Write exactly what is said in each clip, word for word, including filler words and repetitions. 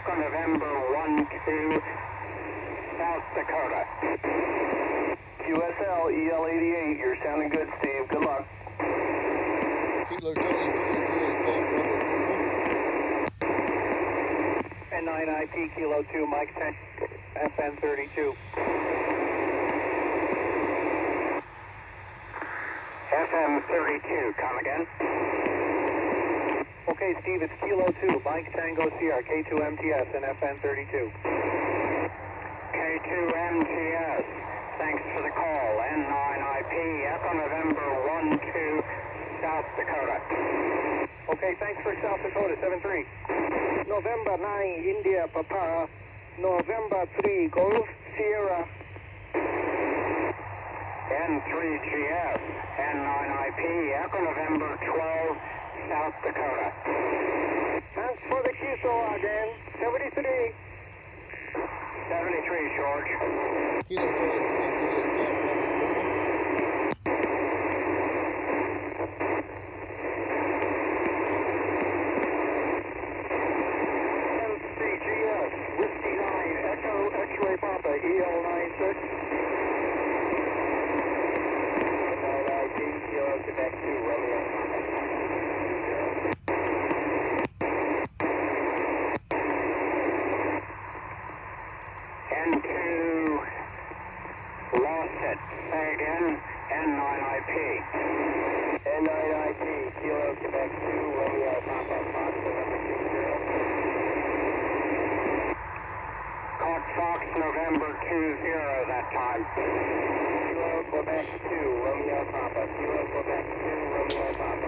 Echo November one two, South Dakota. Q S L, E L eighty-eight, you're sounding good, Steve. Good luck. Kilo Charlie three, Juliet Golf, Bravo. N nine I P, Kilo two, Mike ten, F N thirty-two. F M thirty-two, come again. Okay, Steve, it's Kilo two, Mike Tango Sierra, K two M T S, and F N thirty-two. K two M T S, thanks for the call. N nine I P, Echo November one two, South Dakota. Okay, thanks for South Dakota, seven three. November nine, India, Papa. November three, Golf Sierra. N three G S, N nine I P, Echo November twelve, South Dakota. Thanks for the Q S O again, seventy-three. seventy-three, George. Kilo Charlie three, Juliet Golf, Bravo. N three G S, Whiskey nine, Echo X-Ray Papa, E L nine six. nine I P, Kilo Quebec two, Romeo. N two, lost it. Say again, N nine I P. N nine I P, Kilo Quebec two, Romeo Papa, Fox November two zero. Caught Fox November two zero that time. Kilo Quebec two, Romeo Papa, Kilo Quebec two, Romeo Papa.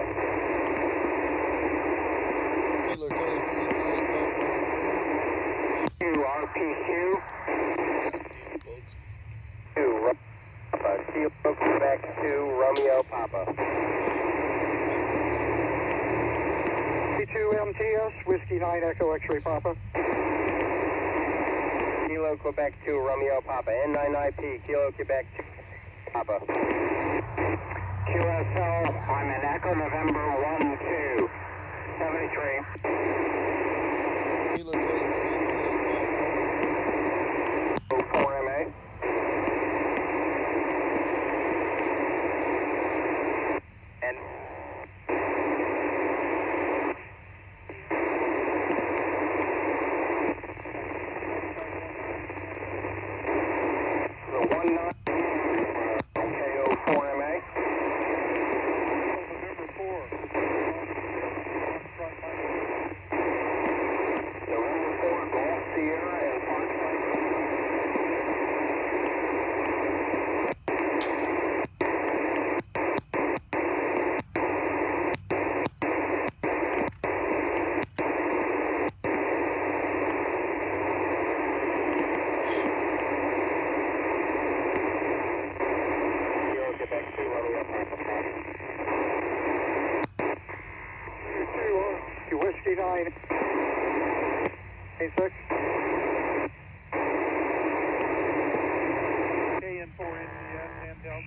Kilo Charlie three, Juliet Golf, Bravo. Q R P Q. two, Papa, Kilo Quebec two, Romeo Papa. K two M T S, Whiskey nine, Echo X-Ray Papa. Kilo Quebec two, Romeo Papa, N nine I P, Kilo Quebec two, Papa. Q S L, I'm in Echo November one two, seventy-three. Kilo Charlie three, Juliet Golf, Bravo. oh four M A. And the one nine K O four M A. November four. November four, Golf Sierra and Fox Kilo Quebec two, Romeo Papa, Fox. Two, Whiskey nine. K six. K and four India, handheld.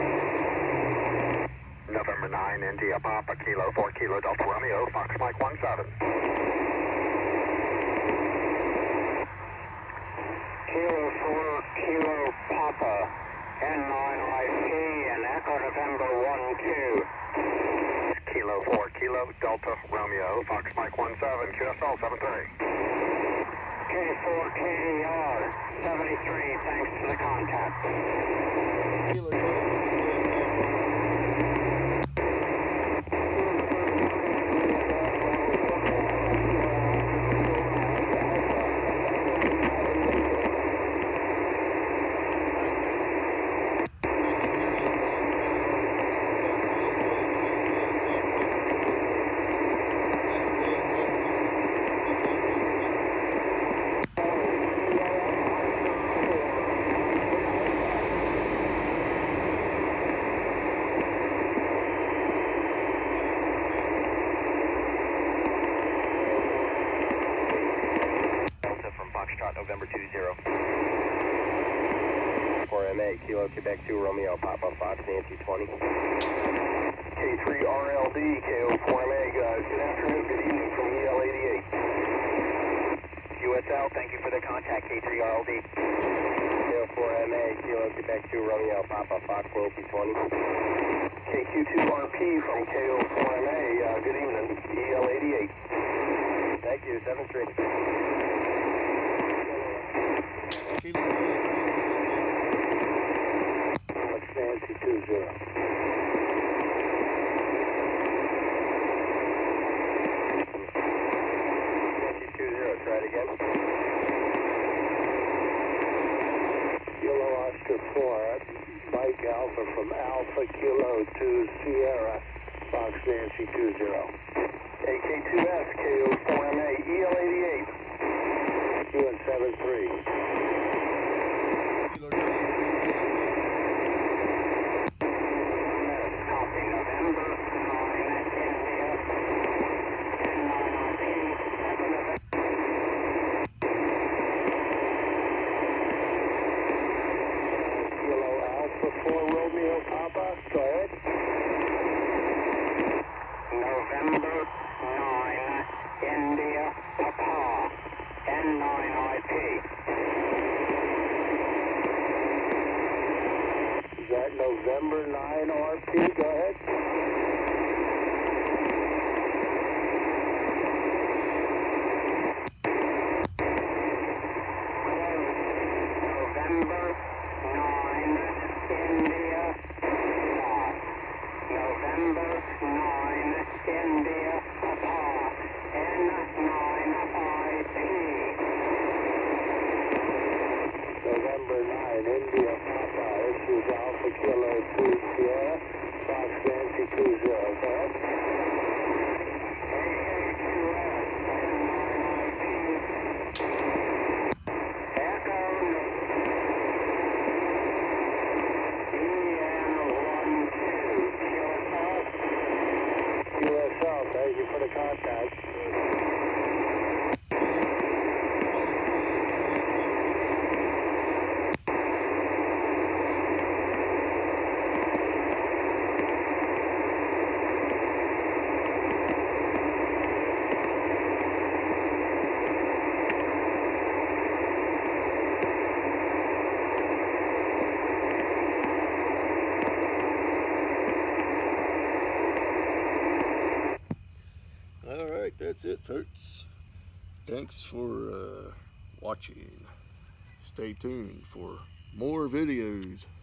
November nine, India Papa, Kilo four, Kilo Delta Romeo, Fox Mike one seven. Kilo four, Kilo Papa, N nine I P, and Echo November one two. Kilo four, Kilo Delta Romeo, Fox Mike one seven, Q S L seven three. K four K D R, seventy-three, thanks for the contact. Kilo Charlie three, Juliet Golf, Bravo. November two zero. four M A, Kilo Quebec two, Romeo Papa, Fox Nancy twenty. K three R L D, K O four M A, guys. Good afternoon, good evening from E L eighty-eight. Q Q S L, thank you for the contact, K three R L D. K four M A, Kilo Quebec two, Romeo, Papa, Fox, P twenty. K Q two R P from K O four M A, uh, good evening, E L eighty-eight. Thank you, seven three. Kilo twenty-three. What's Nancy two zero? Nancy two zero, try it again. Kilo Oscar four, Mike Alpha from Alpha Kilo two Sierra, Fox Nancy two zero. A K two S, K O four M A, E L eighty-eight. Q and seven three. Kilo twenty-three. Copy November nine India and nine R P. Kilo Alpha four Romeo Papa, go ahead. November nine India Papa and nine I P. Is that November nine R P, go ahead. November nine India Papa. November nine India Papa and nine I P. November nine, India Papa, this is Alpha Kilo two Sierra, Fox Nancy two zero, go ahead. A K two S and nine I P. Echo E N one two, Q S L. Q S L, thank you for the contact. Alright, that's it, folks. Thanks for uh, watching. Stay tuned for more videos.